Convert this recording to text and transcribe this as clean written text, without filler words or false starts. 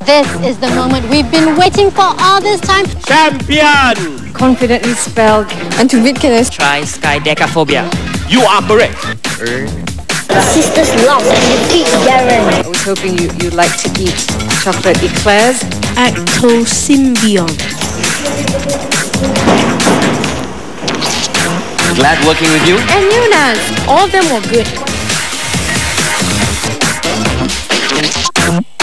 This is the moment we've been waiting for all this time. Champion! Confidently spelled. And to beat can try skydecaphobia. You are correct. Sisters lost and defeat Darren. I was hoping you'd like to eat chocolate eclairs. Ectosymbiont. Glad working with you. And Yunas. All of them were good.